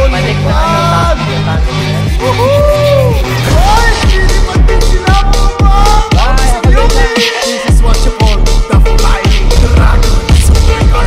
Balik na Woohoo! Hoy! Lilipat din sila mga boss! This is what you call the Flying Dragon Supercar.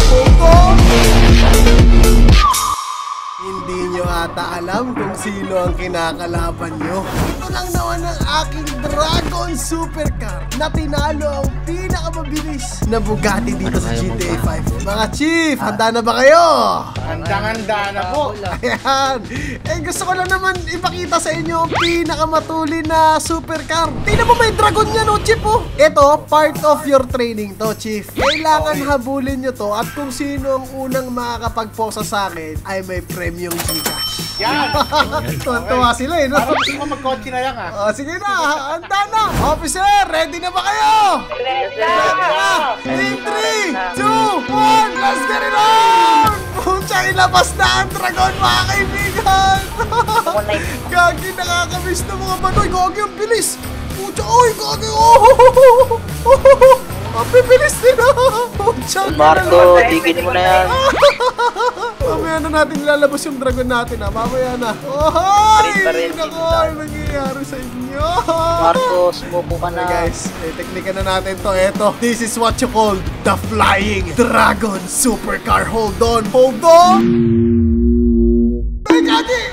Hindi nyo ata alam kung sino ang kinakalaban nyo. Ito lang naman ang aking Dragon Supercar na tinalo ang pinakamabilis na Bugatti dito sa GTA 5. Mga Chief, handa na ba kayo? Handang-handa na po. Ayan. Gusto ko lang naman ipakita sa inyo ang pinakamatulin na supercar. Tingnan mo, may dragon niya, no, Chief, oh. Ito, part of your training to, Chief. Kailangan habulin nyo to at kung sino ang unang makakapagposa sa akin ay may premium Gcash. Yan! Tuwa sila, eh, no? Parang gusto ko mag-kotse na yan, ha? Sige na, handa na. Officer, ready na ba kayo? Ready na! In 3, 2, 1, let's get it on! Pucha, ilabas na ang dragon, mga kaibigan! Gagi, nakakamiss na mga banoy. Gagi, ang bilis! Pucha, oy, gagi! Oh! Ang bibilis nila! Pucha, Marco, tigil mo na yan. mamaya na natin lalabas yung dragon natin, ha? Mamaya na. Ohoy! Nako, ano nangyayari sa inyo? Marco, sumuko ka na. Guys, teknika na natin to. Eto, this is what you call the Flying Dragon Supercar. Hold on, hold on! Ay, gagi!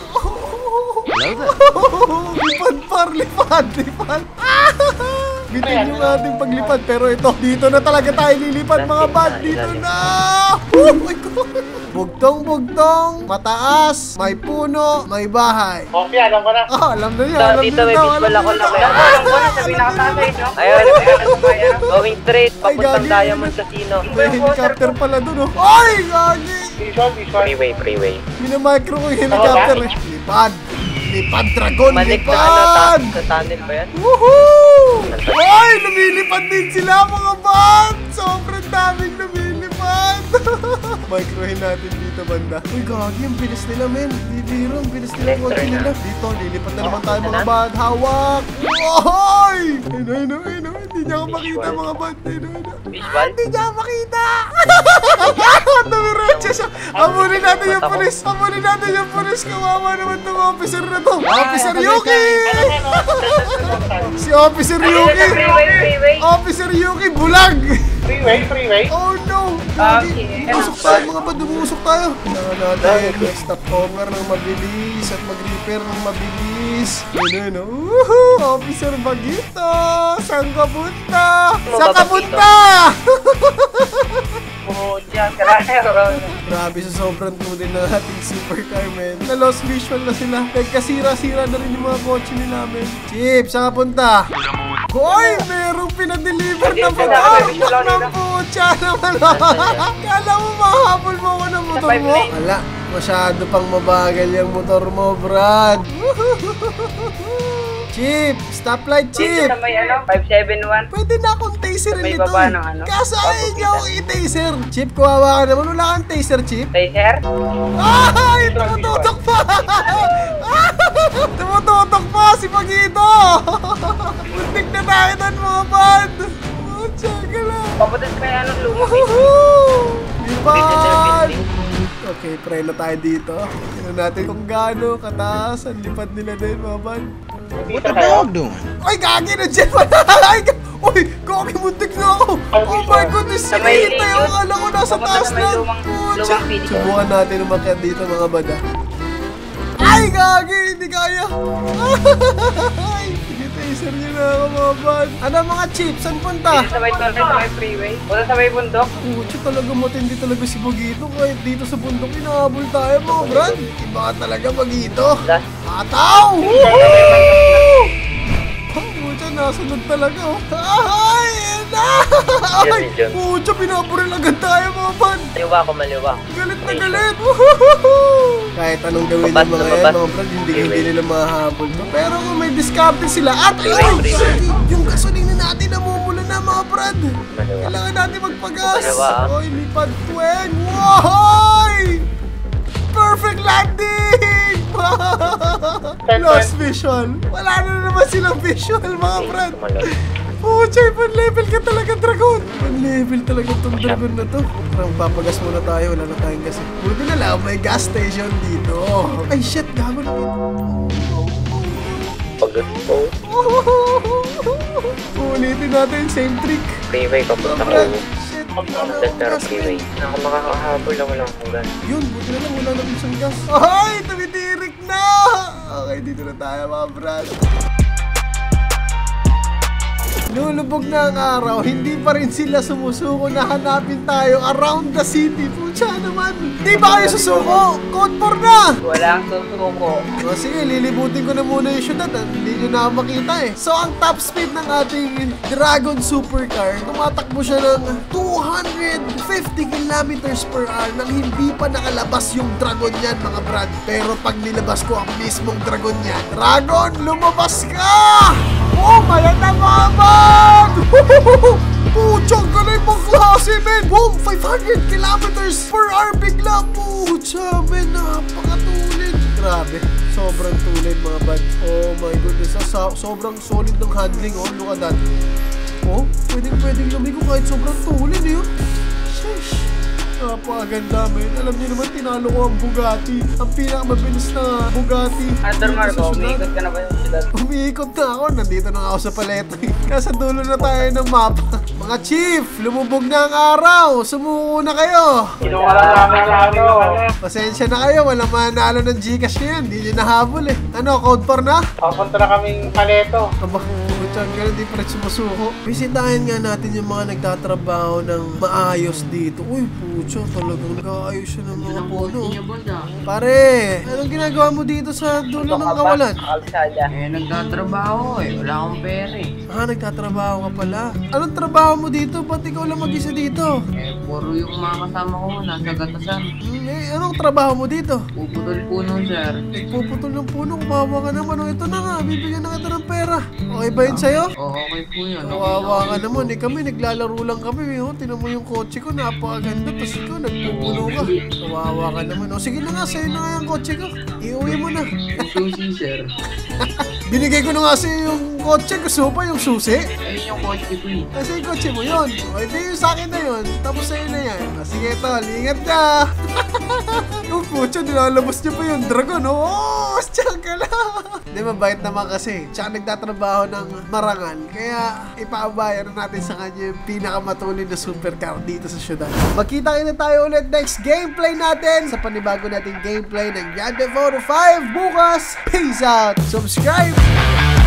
Lipad par, lipad. Bitin yung ating paglipad. Pero ito, dito na talaga tayo lilipad, mga bad. Dito na! Oh my God! Bugtong-bugtong, mataas, may puno, may bahay. Okay, alam ko na. Alam na niya, alam Dito may visual ako na kaya. Alam ko na, sabi nakatatay, no? Ayun, going straight, papuntang Diamond Casino. May helicopter pala dun, oh. Ay, gagi! Visual. Freeway. Minamicro ko yung helicopter, eh. Lipad! Lipad, dragon! Balik na Lipad! sa tunnel ba yan? Woohoo! Ay, lumilipad din sila, mga band! Sobrang daming lumilipad! Microhin natin dito, banda. Uy, gagi, ang bilis nila, men. Bibiro, ang bilis nila. Kotse nila. Dito, lilipad na naman tayo, mga band. Hawak! Ohoy! Ayun. Hindi niya ako makita, mga band. Visual? Hindi niya ako makita! Dumiretso siya. Amunin natin yung pulis. Kawawa naman itong officer na to. Officer Yuki! Si Officer Yuki! Officer Yuki, bulag! Freeway. Oh no! Umusok tayo, mga bad, umusok tayo. Kailangan natin mag-stopover ng mabilis at mag-repair ng mabilis. Ganun, oh. Officer Bagito! Saan ka punta? Oh, dyan, karaya. Grabe, sa sobrang tuloy ng ating supercar, man. Na-lost visual na sila. Nagkasira-sira na rin yung mga kotse nila, man. Chip, saan ka punta? Hoy, merong pinadeliver na pag-aak ng putya naman. Kala mo mahabol mo ako ng motor mo? Wala, masyado pang mabagal yung motor mo, Brad. Chip, stoplight, Chip. Dito sa may 571. Pwede na akong taser May nito. baba ng Kaso ayaw niya akong i-taser. Chip, kawawa ka naman. Wala kang taser, Chip. Taser? Ay! Tumututok pa! Tumututok pa si Pagito! Muntik na tayo doon, mga bad! Oh, tsaka lang! Papunta sa may lumang Lipad! Okay, pray na tayo dito. Tignan natin kung gaano kataas ang lipad nila din, mga bad. What the dog doing? Ay, gagi na dyan! Uy, gagi, muntik na ako! Oh my goodness! Sinihita yung akala ko nasa taas lang! Pucha! Subukan natin umakyat dito, mga bada. Ay, gagi! Hindi kaya! Ay! Sige-taser nyo na ako, mga bad. Ano, mga Chief? Saan punta? Dito sa may tunnel, sa may freeway. Punta sa may bundok. Pucha, talaga matindi talaga si Bagito. Kahit dito sa bundok, inahabol tayo, mga brad. Iba ka talaga, Bagito. Ataw! Woohoo! Pucha, nasunod talaga, oh. Ay! Ay! Pucha, pinaburil agad tayo, mga bad. Maliwa. Galit na galit! Woohoo! Kahit anong gawin ng mga yan, mga brad, hindi nila mahabol. Pero kung may discarte sila, at ayun! Yung gasolina natin namumula na, mga brad. Kailangan natin magpagas. Oy, lipad tweng! Woy! Perfect landing! Lost visual. Wala na naman silang visual, mga brad. Puchay, pan-level ka talaga, Dragon. Pan-level talaga tong Dragon na to. Parang papagas muna tayo, wala na tayong gas. Buti na lang, may gas station dito. Ay, shit, gago na ito. Pagod po. Ulitin natin, same trick. Freeway, papunta ko. Shit, Pero freeway. Ako makakahabol lang walang hanggan. yun, buti na lang, wala na isang gas. Ay, tumitirik na! Okay, dito na tayo mga brad. Lulubog na ang araw, hindi pa rin sila sumusuko na hanapin tayo around the city. Pucha naman. Di ba kayo susuko? Code 4 na! Walang susuko. O sige, lilibutin ko na muna yung syudad. Hindi nyo na makita eh. So, ang top speed ng ating Dragon Supercar, tumatakbo siya ng 250 kilometers per hour nang hindi pa nakalabas yung Dragon niyan, mga brad. Pero pag nilabas ko ang mismong Dragon niyan, Dragon, lumabas ka! Oh, mayan na mga man! Puchang galing mong klase, men! Boom! 500 kilometers per hour bigla! Pucha, men! Napakatulid! Grabe. Sobrang tulid, mga bad. Oh my goodness. Sobrang solid ng handling, oh. Look at that. Oh, pwedeng lumigo kahit sobrang tulid, eh. Sheesh. Napakaganda, men. Alam niyo naman, tinalo ko ang Bugatti. Ang pinakamabilis na Bugatti. Under Marco, umiikot ka na ba yung sila? Umiikot na ako. Nandito na ako sa paleta. Kasa dulo na tayo ng mapa. Mga chief, lumubog na ang araw. Sumuko na kayo. Kinuha namin ano. Pasensya na kayo. Walang manalo ng Gcash ngayon. Hindi nyo nahabol eh. Ano, code 4 na? Papunta na kaming Paleto. Aba, putang ganun, di pa rin sumusuko. Bisitahin nga natin yung mga nagtatrabaho ng maayos dito. Uy, pucho, talagang nag-aayos siya ng mga puno. Pare, anong ginagawa mo dito sa dulo ng kawalan? Kalsada. Eh, nagtatrabaho eh. Wala akong pera eh. Ah, nagtatrabaho ka pala. Anong trabaho mo dito? Ba't ikaw lang mag-isa dito? Eh, puro yung mga kasama ko nasa gatasan. Anong trabaho mo dito? Puputol puno, sir. Nagpuputol ng puno, kawawa ka naman. O, ito na nga, bibigyan na kita ng pera. Okay ba yun sa'yo? Oo, okay po yun. Kawawa ka naman eh. Kami, naglalaro lang kami. Oh, tinan mo yung kotse ko, napakaganda. Tapos ikaw, nagpupuno ka. Kawawa ka naman. O, sige na nga, sa'yo na nga yung kotse ko. Iuwi mo na. Yung susi, sir. Binigay ko na nga sa'yo yung kotse. Gusto mo pa yung susi? Ayun yung kotse ko eh. Kasi yung kotse mo yun. O, ito yung sa'kin na yun. Tapos sa'yo na yan. O, sige, tol. Ingat ka. Yung kotse, nilalabas niya pa yung dragon. Oo, tiyan ka lang. Di ba, bait naman kasi. Tsaka nagtatrabaho ng marangal. Kaya, ipaabayan na natin sa kanya yung pinakamatulid na supercar dito sa syudad. Magkita-kita tayo ulit next gameplay natin sa panibago nating gameplay ng Grand Theft Auto 5 bukas. Peace out! Subscribe!